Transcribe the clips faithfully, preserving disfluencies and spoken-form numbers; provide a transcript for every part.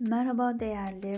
Merhaba değerli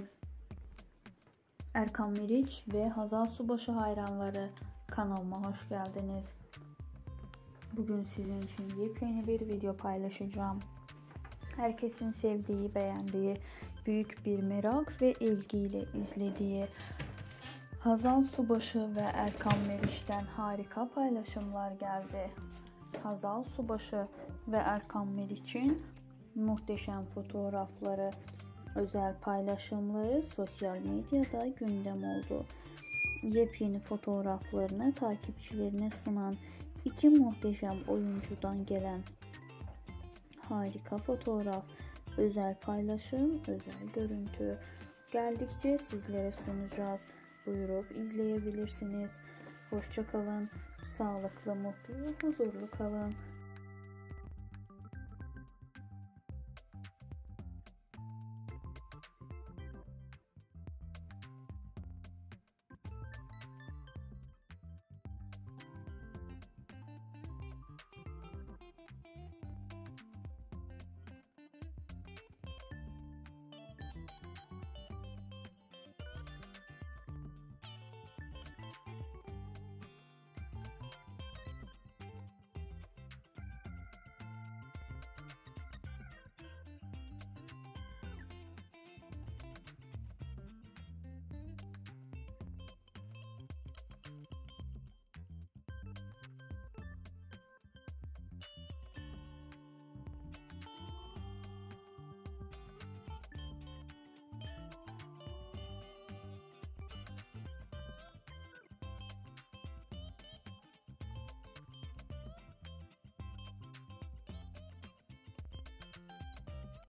Erkan Meriç ve Hazal Subaşı hayranları, kanalıma hoş geldiniz. Bugün sizin için yepyeni bir video paylaşacağım. Herkesin sevdiği, beğendiği, büyük bir merak ve ilgiyle izlediği Hazal Subaşı ve Erkan Meriç'ten harika paylaşımlar geldi. Hazal Subaşı ve Erkan Meriç'in muhteşem fotoğrafları, özel paylaşımları sosyal medyada gündem oldu. Yepyeni fotoğraflarını takipçilerine sunan iki muhteşem oyuncudan gelen harika fotoğraf, özel paylaşım, özel görüntü geldikçe sizlere sunacağız. Buyurup izleyebilirsiniz. Hoşça kalın, sağlıklı, mutlu, huzurlu kalın.